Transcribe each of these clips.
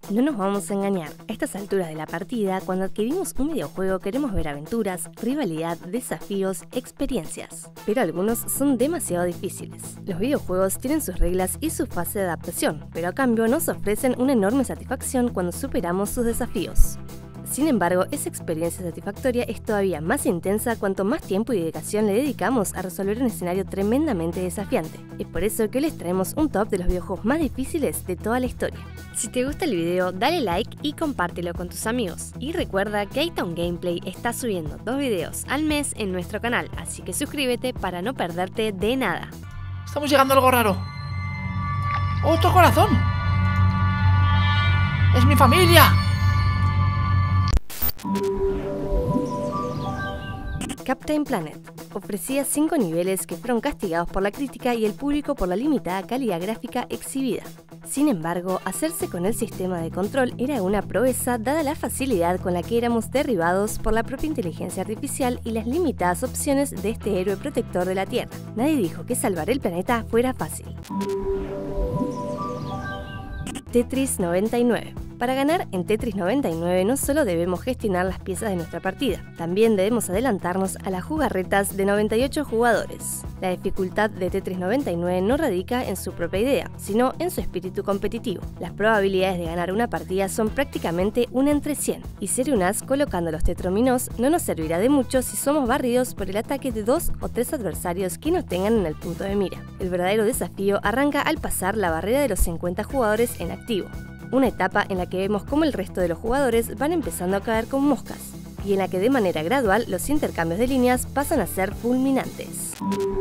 No nos vamos a engañar, a estas alturas de la partida, cuando adquirimos un videojuego queremos ver aventuras, rivalidad, desafíos, experiencias. Pero algunos son demasiado difíciles. Los videojuegos tienen sus reglas y su fase de adaptación, pero a cambio nos ofrecen una enorme satisfacción cuando superamos sus desafíos. Sin embargo, esa experiencia satisfactoria es todavía más intensa cuanto más tiempo y dedicación le dedicamos a resolver un escenario tremendamente desafiante. Es por eso que les traemos un top de los videojuegos más difíciles de toda la historia. Si te gusta el video, dale like y compártelo con tus amigos. Y recuerda que A-Town Gameplay está subiendo 2 videos al mes en nuestro canal, así que suscríbete para no perderte de nada. Estamos llegando a algo raro. ¡Otro corazón! ¡Es mi familia! Captain Planet ofrecía 5 niveles que fueron castigados por la crítica y el público por la limitada calidad gráfica exhibida. Sin embargo, hacerse con el sistema de control era una proeza dada la facilidad con la que éramos derribados por la propia inteligencia artificial y las limitadas opciones de este héroe protector de la Tierra. Nadie dijo que salvar el planeta fuera fácil. Tetris 99. Para ganar en Tetris 99 no solo debemos gestionar las piezas de nuestra partida, también debemos adelantarnos a las jugarretas de 98 jugadores. La dificultad de Tetris 99 no radica en su propia idea, sino en su espíritu competitivo. Las probabilidades de ganar una partida son prácticamente 1 entre 100, y ser un as colocando los tetrominos no nos servirá de mucho si somos barridos por el ataque de 2 o 3 adversarios que nos tengan en el punto de mira. El verdadero desafío arranca al pasar la barrera de los 50 jugadores en activo. Una etapa en la que vemos cómo el resto de los jugadores van empezando a caer como moscas, y en la que de manera gradual los intercambios de líneas pasan a ser fulminantes.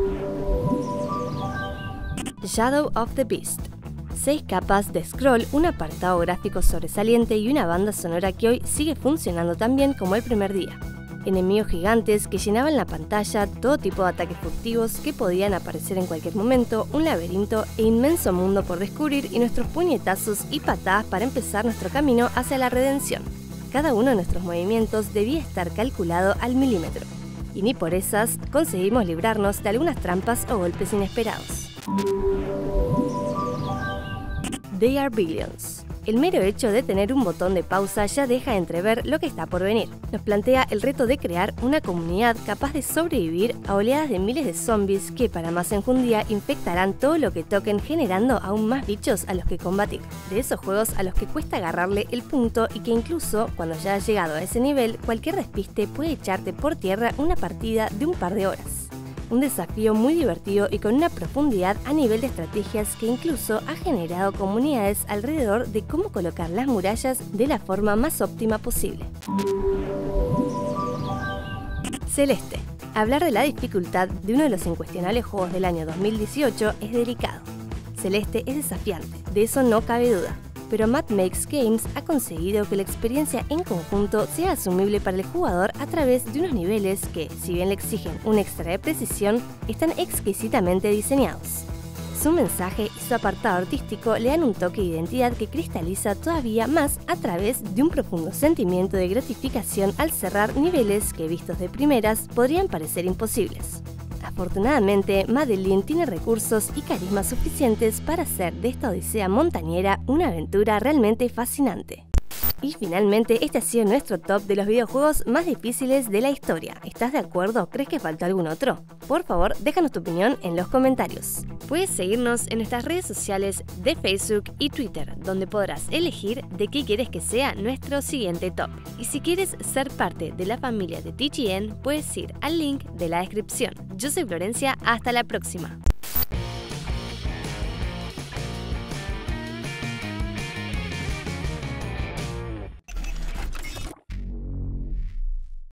Shadow of the Beast. 6 capas de scroll, un apartado gráfico sobresaliente y una banda sonora que hoy sigue funcionando tan bien como el primer día. Enemigos gigantes que llenaban la pantalla, todo tipo de ataques furtivos que podían aparecer en cualquier momento, un laberinto e inmenso mundo por descubrir y nuestros puñetazos y patadas para empezar nuestro camino hacia la redención. Cada uno de nuestros movimientos debía estar calculado al milímetro, y ni por esas conseguimos librarnos de algunas trampas o golpes inesperados. They Are Billions. El mero hecho de tener un botón de pausa ya deja entrever lo que está por venir. Nos plantea el reto de crear una comunidad capaz de sobrevivir a oleadas de miles de zombies que, para más enjundia, infectarán todo lo que toquen, generando aún más bichos a los que combatir. De esos juegos a los que cuesta agarrarle el punto y que incluso, cuando ya has llegado a ese nivel, cualquier despiste puede echarte por tierra una partida de un par de horas. Un desafío muy divertido y con una profundidad a nivel de estrategias que incluso ha generado comunidades alrededor de cómo colocar las murallas de la forma más óptima posible. Celeste. Hablar de la dificultad de uno de los incuestionables juegos del año 2018 es delicado. Celeste es desafiante, de eso no cabe duda. Pero Mad Makes Games ha conseguido que la experiencia en conjunto sea asumible para el jugador a través de unos niveles que, si bien le exigen un extra de precisión, están exquisitamente diseñados. Su mensaje y su apartado artístico le dan un toque de identidad que cristaliza todavía más a través de un profundo sentimiento de gratificación al cerrar niveles que, vistos de primeras, podrían parecer imposibles. Afortunadamente, Madeline tiene recursos y carisma suficientes para hacer de esta odisea montañera una aventura realmente fascinante. Y finalmente, este ha sido nuestro top de los videojuegos más difíciles de la historia. ¿Estás de acuerdo? ¿Crees que faltó algún otro? Por favor, déjanos tu opinión en los comentarios. Puedes seguirnos en nuestras redes sociales de Facebook y Twitter, donde podrás elegir de qué quieres que sea nuestro siguiente top. Y si quieres ser parte de la familia de TGN, puedes ir al link de la descripción. Yo soy Florencia, hasta la próxima.